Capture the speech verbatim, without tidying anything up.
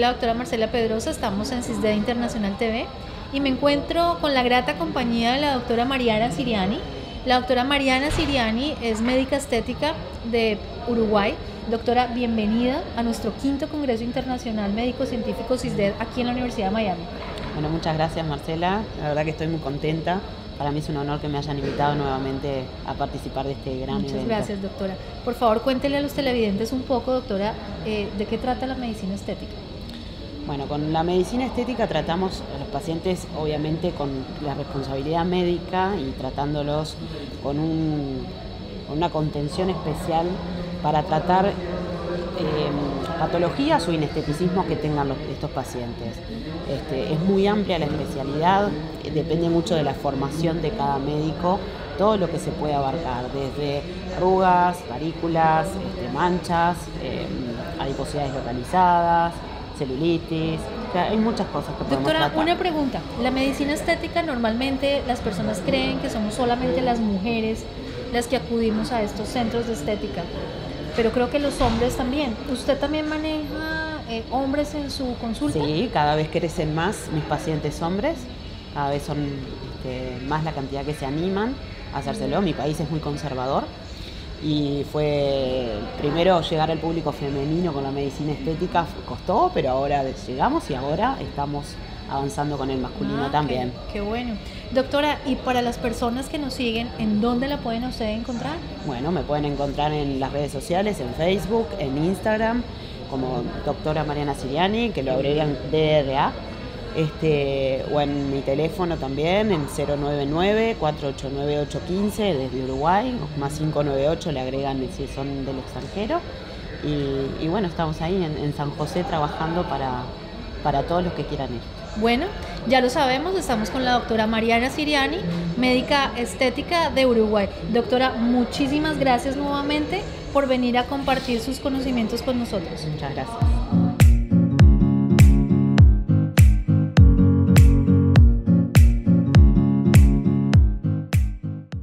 la doctora Marcela Pedrosa, estamos en CISDED Internacional T V y me encuentro con la grata compañía de la doctora Mariana Siriani. La doctora Mariana Siriani es médica estética de Uruguay. Doctora, bienvenida a nuestro quinto Congreso Internacional Médico Científico CISDED aquí en la Universidad de Miami. Bueno, muchas gracias, Marcela, la verdad que estoy muy contenta. Para mí es un honor que me hayan invitado nuevamente a participar de este gran Muchas evento. Muchas gracias, doctora. Por favor, cuéntele a los televidentes un poco, doctora, eh, de qué trata la medicina estética. Bueno, con la medicina estética tratamos a los pacientes obviamente con la responsabilidad médica y tratándolos con, un, con una contención especial para tratar eh, patologías o inesteticismos que tengan los, estos pacientes. Este, es muy amplia la especialidad, depende mucho de la formación de cada médico, todo lo que se puede abarcar, desde arrugas, parículas, este, manchas, eh, adiposidades localizadas, celulitis, o sea, hay muchas cosas que podemos Doctora, tratar. Una pregunta, la medicina estética normalmente las personas creen que somos solamente las mujeres las que acudimos a estos centros de estética, pero creo que los hombres también. ¿Usted también maneja eh, hombres en su consulta? Sí, cada vez crecen más mis pacientes hombres, cada vez son este, más la cantidad que se animan a hacérselo. Mi país es muy conservador y fue primero llegar al público femenino con la medicina estética, costó, pero ahora llegamos y ahora estamos avanzando con el masculino ah, también. Qué, qué bueno. Doctora, y para las personas que nos siguen, ¿en dónde la pueden ustedes encontrar? Bueno, me pueden encontrar en las redes sociales, en Facebook, en Instagram, como doctora Mariana Siriani, que lo abrevian D R A, este, o en mi teléfono también, en cero nueve nueve, cuatro ocho nueve, ocho uno cinco desde Uruguay, más cinco nueve ocho le agregan si son del extranjero. Y, y bueno, estamos ahí en, en San José trabajando para, para todos los que quieran ir. Bueno, ya lo sabemos, estamos con la doctora Mariana Siriani, médica estética de Uruguay. Doctora, muchísimas gracias nuevamente por venir a compartir sus conocimientos con nosotros. Muchas gracias.